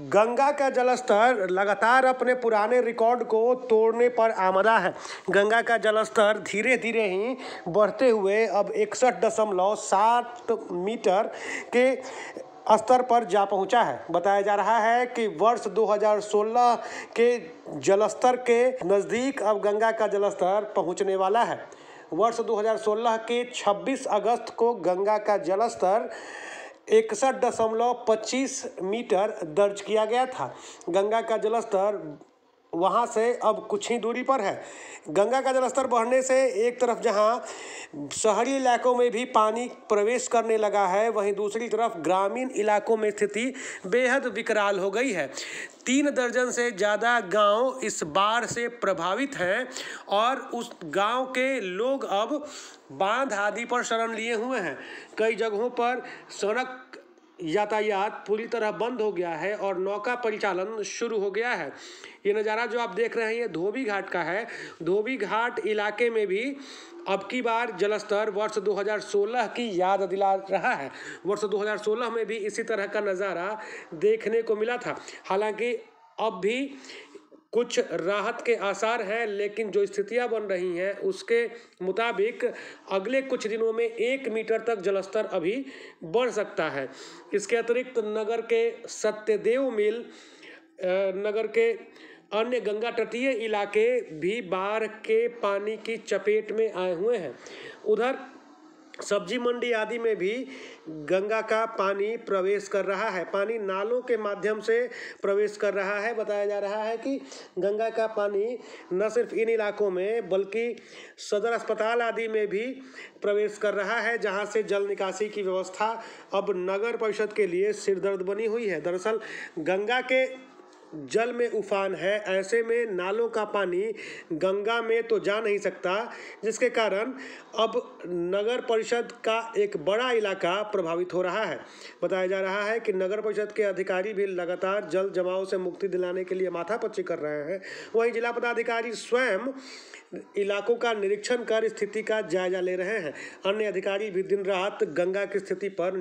गंगा का जलस्तर लगातार अपने पुराने रिकॉर्ड को तोड़ने पर आमदा है। गंगा का जलस्तर धीरे धीरे ही बढ़ते हुए अब 61.7 मीटर के स्तर पर जा पहुंचा है। बताया जा रहा है कि वर्ष 2016 के जलस्तर के नज़दीक अब गंगा का जलस्तर पहुंचने वाला है। वर्ष 2016 के 26 अगस्त को गंगा का जलस्तर 61.25 मीटर दर्ज किया गया था। गंगा का जलस्तर वहाँ से अब कुछ ही दूरी पर है। गंगा का जलस्तर बढ़ने से एक तरफ जहाँ शहरी इलाकों में भी पानी प्रवेश करने लगा है, वहीं दूसरी तरफ ग्रामीण इलाकों में स्थिति बेहद विकराल हो गई है। 3 दर्जन से ज़्यादा गांव इस बाढ़ से प्रभावित हैं और उस गांव के लोग अब बांध आदि पर शरण लिए हुए हैं। कई जगहों पर सड़क यातायात पूरी तरह बंद हो गया है और नौका परिचालन शुरू हो गया है। ये नज़ारा जो आप देख रहे हैं ये धोबी घाट का है। धोबी घाट इलाके में भी अब की बार जलस्तर वर्ष 2016 की याद दिला रहा है। वर्ष 2016 में भी इसी तरह का नज़ारा देखने को मिला था। हालांकि अब भी कुछ राहत के आसार हैं, लेकिन जो स्थितियां बन रही हैं उसके मुताबिक अगले कुछ दिनों में 1 मीटर तक जलस्तर अभी बढ़ सकता है। इसके अतिरिक्त नगर के सत्यदेव मिल, नगर के अन्य गंगा तटीय इलाके भी बाढ़ के पानी की चपेट में आए हुए हैं। उधर सब्जी मंडी आदि में भी गंगा का पानी प्रवेश कर रहा है। पानी नालों के माध्यम से प्रवेश कर रहा है। बताया जा रहा है कि गंगा का पानी न सिर्फ इन इलाकों में बल्कि सदर अस्पताल आदि में भी प्रवेश कर रहा है, जहां से जल निकासी की व्यवस्था अब नगर परिषद के लिए सिरदर्द बनी हुई है। दरअसल गंगा के जल में उफान है, ऐसे में नालों का पानी गंगा में तो जा नहीं सकता, जिसके कारण अब नगर परिषद का एक बड़ा इलाका प्रभावित हो रहा है। बताया जा रहा है कि नगर परिषद के अधिकारी भी लगातार जल जमाव से मुक्ति दिलाने के लिए माथापच्ची कर रहे हैं। वहीं जिला पदाधिकारी स्वयं इलाकों का निरीक्षण कर स्थिति का जायजा ले रहे हैं। अन्य अधिकारी भी दिन रात गंगा की स्थिति पर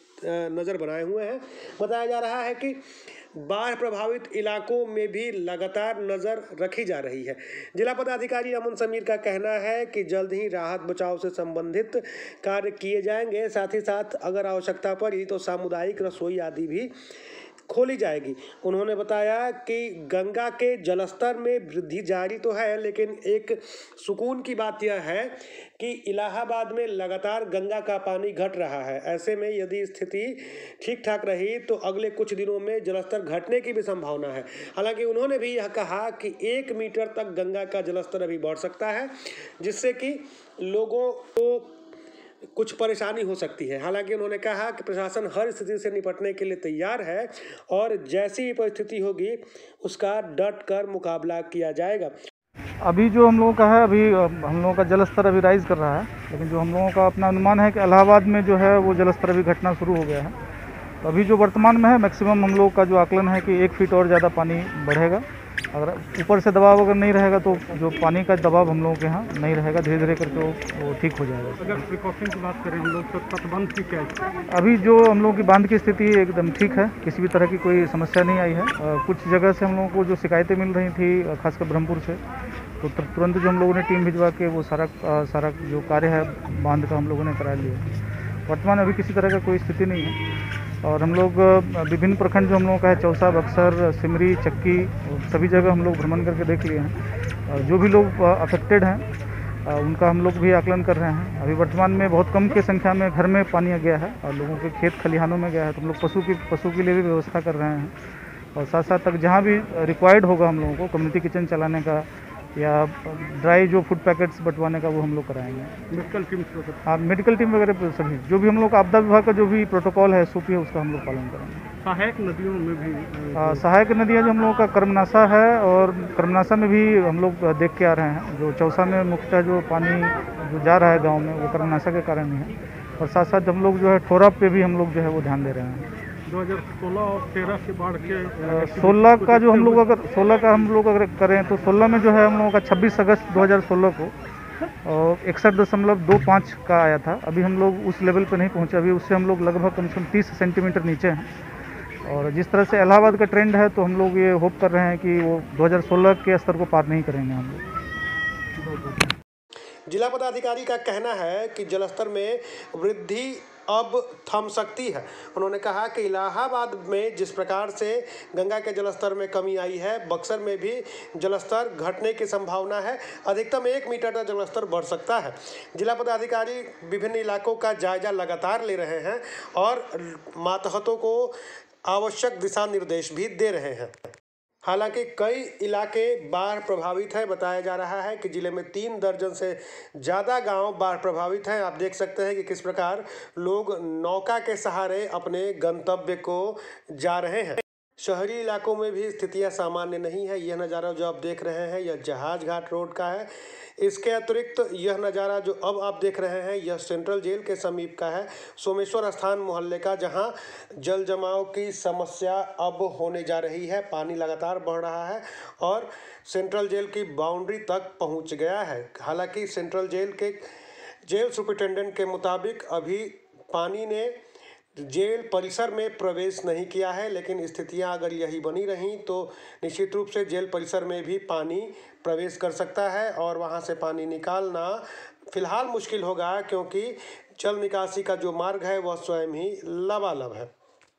नज़र बनाए हुए हैं। बताया जा रहा है कि बाढ़ प्रभावित इलाकों में भी लगातार नज़र रखी जा रही है। जिला पदाधिकारी अमन समीर का कहना है कि जल्द ही राहत बचाव से संबंधित कार्य किए जाएंगे। साथ ही साथ अगर आवश्यकता पड़ी तो सामुदायिक रसोई आदि भी खोली जाएगी। उन्होंने बताया कि गंगा के जलस्तर में वृद्धि जारी तो है, लेकिन एक सुकून की बात यह है कि इलाहाबाद में लगातार गंगा का पानी घट रहा है। ऐसे में यदि स्थिति ठीक ठाक रही तो अगले कुछ दिनों में जलस्तर घटने की भी संभावना है। हालांकि उन्होंने भी यह कहा कि 1 मीटर तक गंगा का जलस्तर अभी बढ़ सकता है, जिससे कि लोगों को कुछ परेशानी हो सकती है। हालांकि उन्होंने कहा कि प्रशासन हर स्थिति से निपटने के लिए तैयार है और जैसी परिस्थिति होगी उसका डट कर मुकाबला किया जाएगा। अभी जो हम लोगों का है, अभी हम लोगों का जलस्तर अभी राइज कर रहा है, लेकिन जो हम लोगों का अपना अनुमान है कि इलाहाबाद में जो है वो जलस्तर अभी घटना शुरू हो गया है। तो अभी जो वर्तमान में है मैक्सिमम हम लोग का जो आकलन है कि 1 फीट और ज़्यादा पानी बढ़ेगा। अगर ऊपर से दबाव अगर नहीं रहेगा तो जो पानी का दबाव हम लोगों के यहाँ नहीं रहेगा, धीरे धीरे करके वो ठीक हो जाएगा। अगर प्रिकॉशन की बात करें हम लोग तो तटबंध की क्या है? अभी जो हम लोगों की बांध की स्थिति एकदम ठीक है, किसी भी तरह की कोई समस्या नहीं आई है। कुछ जगह से हम लोगों को जो शिकायतें मिल रही थी खासकर ब्रह्मपुर से, तो तुरंत जो हम लोगों ने टीम भिजवा के वो सारा जो कार्य है बांध का हम लोगों ने करा लिया। वर्तमान अभी किसी तरह का कोई स्थिति नहीं है और हम लोग विभिन्न प्रखंड जो हम लोगों का है, चौसा, बक्सर, सिमरी, चक्की, सभी जगह हम लोग भ्रमण करके देख लिए हैं। जो भी लोग अफेक्टेड हैं उनका हम लोग भी आकलन कर रहे हैं। अभी वर्तमान में बहुत कम की संख्या में घर में पानी आ गया है और लोगों के खेत खलिहानों में गया है, तो हम लोग पशु के लिए भी व्यवस्था कर रहे हैं और साथ साथ तक जहाँ भी रिक्वायर्ड होगा हम लोगों को कम्युनिटी किचन चलाने का या ड्राई जो फूड पैकेट्स बंटवाने का वो हम लोग कराएंगे। मेडिकल टीम, हाँ मेडिकल टीम वगैरह सभी जो भी हम लोग आपदा विभाग का जो भी प्रोटोकॉल है SOP है उसका हम लोग पालन करेंगे। सहायक नदियों में भी सहायक नदियाँ जो हम लोगों का कर्मनाशा है और कर्मनाशा में भी हम लोग देख के आ रहे हैं। जो चौसा में मुख्यतः जो पानी जो जा रहा है गाँव में वो कर्मनाशा के कारण ही है और साथ साथ हम लोग जो है ठोरा पे भी हम लोग जो है वो ध्यान दे रहे हैं। 2016 और 13 के बाढ़ के 16 का जो हम लोग अगर 16 का हम लोग अगर करें तो 16 में जो है हम लोगों का 26 अगस्त 2016 को और 61.25 का आया था। अभी हम लोग उस लेवल पर नहीं पहुंचे, अभी उससे हम लोग लगभग कम से कम 30 सेंटीमीटर नीचे हैं और जिस तरह से इलाहाबाद का ट्रेंड है, तो हम लोग ये होप कर रहे हैं कि वो 2016 के स्तर को पार नहीं करेंगे हम लोग। जिला पदाधिकारी का कहना है कि जलस्तर में वृद्धि अब थम सकती है। उन्होंने कहा कि इलाहाबाद में जिस प्रकार से गंगा के जलस्तर में कमी आई है, बक्सर में भी जलस्तर घटने की संभावना है। अधिकतम 1 मीटर का जलस्तर बढ़ सकता है। जिला पदाधिकारी विभिन्न इलाकों का जायजा लगातार ले रहे हैं और मातहतों को आवश्यक दिशा निर्देश भी दे रहे हैं। हालांकि कई इलाके बाढ़ प्रभावित हैं। बताया जा रहा है कि जिले में 3 दर्जन से ज़्यादा गांव बाढ़ प्रभावित हैं। आप देख सकते हैं कि किस प्रकार लोग नौका के सहारे अपने गंतव्य को जा रहे हैं। शहरी इलाकों में भी स्थितियां सामान्य नहीं है। यह नज़ारा जो आप देख रहे हैं यह जहाज घाट रोड का है। इसके अतिरिक्त यह नज़ारा जो अब आप देख रहे हैं यह सेंट्रल जेल के समीप का है, सोमेश्वर स्थान मोहल्ले का, जहां जल जमाव की समस्या अब होने जा रही है। पानी लगातार बढ़ रहा है और सेंट्रल जेल की बाउंड्री तक पहुंच गया है। हालांकि सेंट्रल जेल के जेल सुपरिटेंडेंट के मुताबिक अभी पानी ने जेल परिसर में प्रवेश नहीं किया है, लेकिन स्थितियां अगर यही बनी रहीं तो निश्चित रूप से जेल परिसर में भी पानी प्रवेश कर सकता है और वहां से पानी निकालना फिलहाल मुश्किल होगा, क्योंकि जल निकासी का जो मार्ग है वह स्वयं ही लबालब है।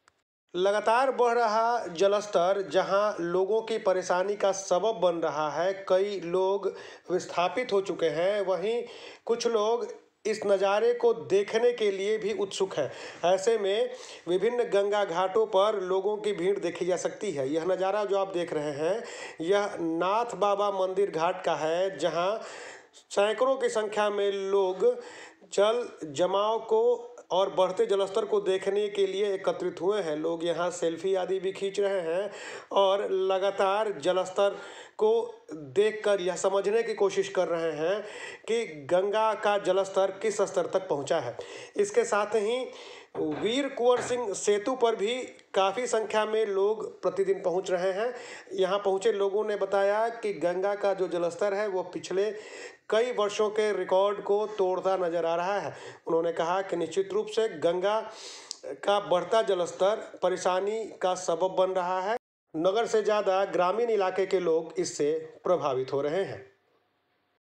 लगातार बढ़ रहा जलस्तर जहां लोगों की परेशानी का सबब बन रहा है, कई लोग विस्थापित हो चुके हैं, वहीं कुछ लोग इस नज़ारे को देखने के लिए भी उत्सुक है। ऐसे में विभिन्न गंगा घाटों पर लोगों की भीड़ देखी जा सकती है। यह नज़ारा जो आप देख रहे हैं यह नाथ बाबा मंदिर घाट का है, जहां सैकड़ों की संख्या में लोग जल जमाव को और बढ़ते जलस्तर को देखने के लिए एकत्रित हुए हैं। लोग यहां सेल्फी आदि भी खींच रहे हैं और लगातार जलस्तर को देखकर यह समझने की कोशिश कर रहे हैं कि गंगा का जलस्तर किस स्तर तक पहुंचा है। इसके साथ ही वीर कुंवर सिंह सेतु पर भी काफ़ी संख्या में लोग प्रतिदिन पहुंच रहे हैं। यहां पहुंचे लोगों ने बताया कि गंगा का जो जलस्तर है वो पिछले कई वर्षों के रिकॉर्ड को तोड़ता नजर आ रहा है। उन्होंने कहा कि निश्चित रूप से गंगा का बढ़ता जलस्तर परेशानी का सबब बन रहा है। नगर से ज़्यादा ग्रामीण इलाके के लोग इससे प्रभावित हो रहे हैं।